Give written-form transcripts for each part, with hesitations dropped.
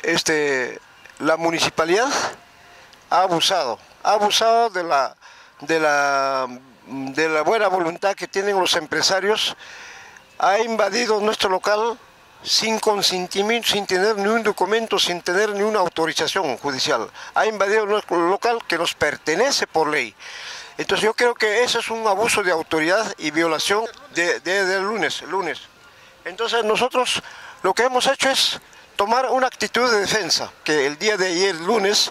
la municipalidad ha abusado de la buena voluntad que tienen los empresarios, ha invadido nuestro local sin consentimiento, sin tener ni un documento, sin tener ni una autorización judicial. Ha invadido nuestro local que nos pertenece por ley. Entonces yo creo que eso es un abuso de autoridad y violación del lunes. Entonces nosotros lo que hemos hecho es tomar una actitud de defensa, que el día de ayer, lunes,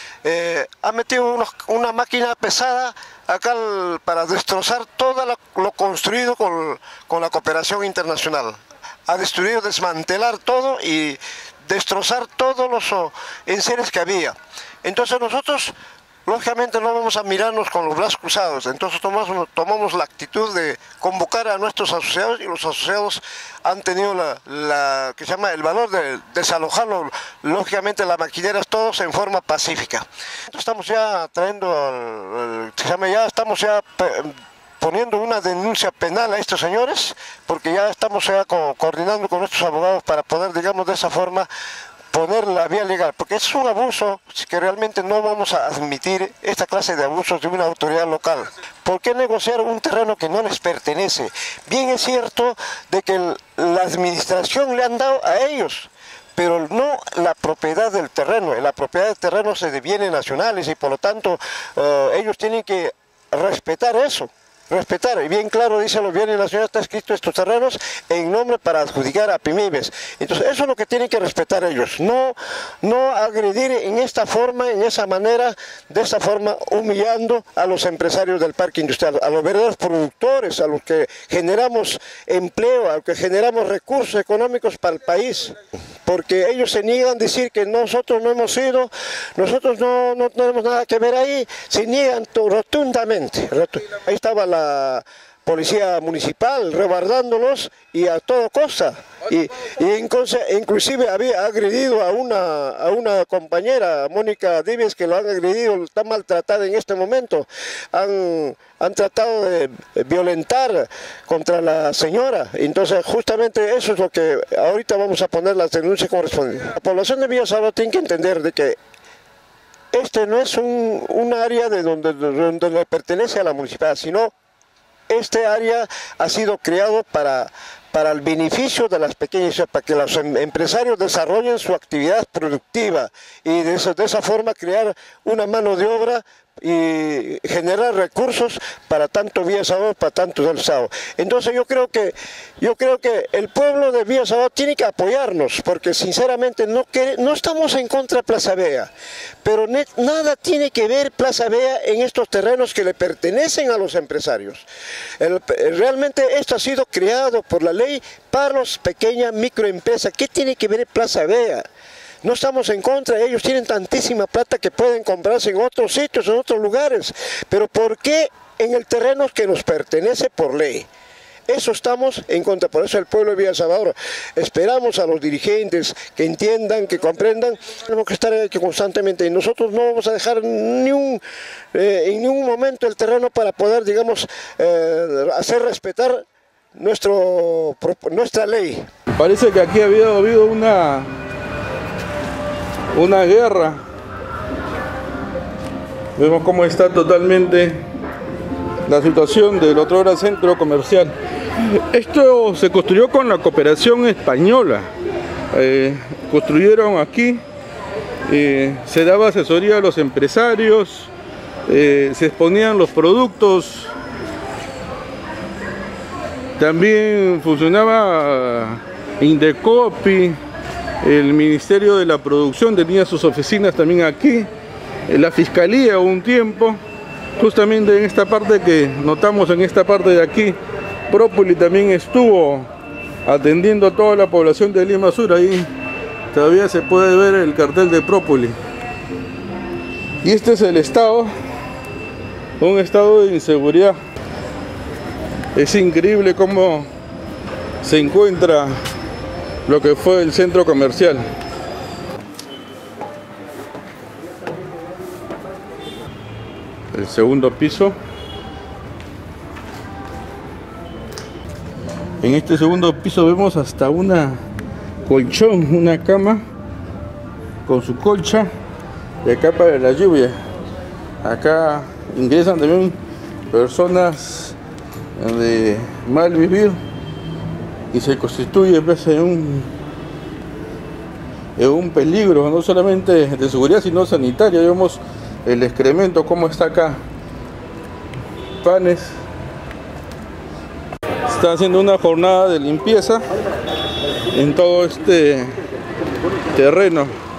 ha metido una máquina pesada acá para destrozar todo lo construido con la cooperación internacional. Ha destruido, desmantelar todo y destrozar todos los enseres que había. Entonces nosotros, lógicamente, no vamos a mirarnos con los brazos cruzados. Entonces tomamos la actitud de convocar a nuestros asociados, y los asociados han tenido que se llama el valor de desalojarlo, lógicamente, las maquineras, todos en forma pacífica. Estamos ya trayendo, estamos ya poniendo una denuncia penal a estos señores, porque ya estamos ya coordinando con nuestros abogados para poder, digamos, de esa forma poner la vía legal, porque es un abuso que realmente no vamos a admitir esta clase de abusos de una autoridad local. ¿Por qué negociar un terreno que no les pertenece? Bien es cierto de que la administración le han dado a ellos, pero no la propiedad del terreno. La propiedad del terreno es de bienes nacionales y por lo tanto ellos tienen que respetar eso. Respetar, y bien claro dice los bienes nacionales, está escrito estos terrenos en nombre para adjudicar a Pimibes. Entonces eso es lo que tienen que respetar ellos, no agredir en esta forma, en esa manera, de esta forma, humillando a los empresarios del parque industrial, a los verdaderos productores, a los que generamos empleo, a los que generamos recursos económicos para el país. Porque ellos se niegan a decir que nosotros no hemos ido, nosotros no tenemos nada que ver ahí, se niegan rotundamente. Ahí estaba la policía municipal rebardándolos y a toda costa. Inclusive había agredido a una compañera, Mónica Díez, que lo han agredido, está maltratada en este momento. Han tratado de violentar contra la señora. Entonces justamente eso es lo que ahorita vamos a poner las denuncias correspondientes. La población de Villa Salvador tiene que entender de que este no es un área de donde le pertenece a la municipalidad, sino este área ha sido creado para el beneficio de las pequeñas, para que los empresarios desarrollen su actividad productiva y de esa forma crear una mano de obra y generar recursos para tanto Villa Salvador, para tanto del Estado. Entonces yo creo que el pueblo de Villa Salvador tiene que apoyarnos, porque sinceramente no estamos en contra de Plaza Vea, pero nada tiene que ver Plaza Vea en estos terrenos que le pertenecen a los empresarios. Realmente esto ha sido creado por la ley para las pequeñas microempresas. ¿Qué tiene que ver Plaza Vea? No estamos en contra, ellos tienen tantísima plata que pueden comprarse en otros sitios, en otros lugares. Pero ¿por qué en el terreno que nos pertenece por ley? Eso estamos en contra, por eso el pueblo de Villa Salvador esperamos a los dirigentes que entiendan, que comprendan. Tenemos que estar aquí constantemente y nosotros no vamos a dejar en ningún momento el terreno para poder, digamos, hacer respetar nuestra ley. Parece que aquí ha habido una guerra. Vemos cómo está totalmente la situación del otrora centro comercial. Esto se construyó con la cooperación española. Construyeron aquí, se daba asesoría a los empresarios, se exponían los productos. También funcionaba Indecopi. El Ministerio de la Producción tenía sus oficinas también aquí, la Fiscalía un tiempo, justamente en esta parte que notamos, en esta parte de aquí, Própoli también estuvo atendiendo a toda la población de Lima Sur. Ahí todavía se puede ver el cartel de Própoli. Y este es el estado, un estado de inseguridad. Es increíble cómo se encuentra lo que fue el centro comercial. El segundo piso. En este segundo piso vemos hasta una colchón, una cama con su colcha, y acá para la lluvia. Acá ingresan también personas de mal vivir y se constituye pues, en un peligro no solamente de seguridad sino sanitario. Vemos el excremento como está acá. Panes. Está haciendo una jornada de limpieza en todo este terreno.